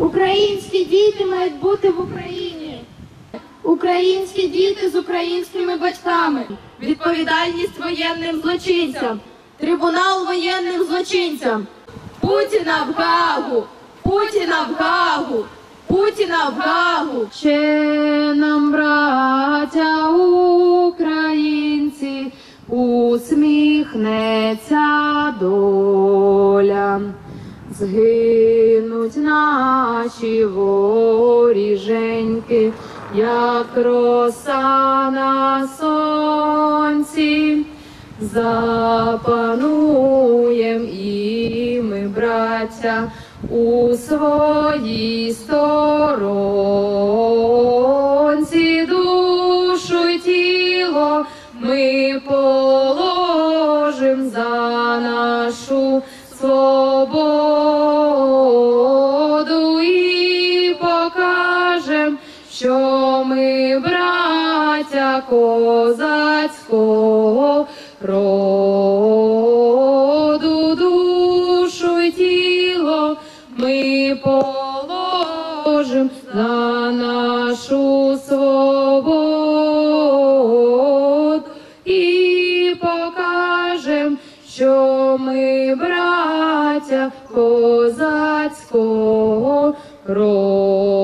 Українські діти мають бути в Україні. Українські діти з українськими батьками. Відповідальність воєнним злочинцям. Трибунал воєнним злочинцям. Путіна в Гаагу! Путіна в Гаагу! Путіна в Гаагу! Ще нам, браття українці, усміхнеться доля. Згинуть наші воріженьки, як роса на сонці. Запануєм і ми, браття, у своїй сторонці. Душу й тіло ми положим за нашу свободу і покажем, що ми браття козацького роду. Душу й тіло ми положим за нашу свободу і покажем, що ми браття козацького роду.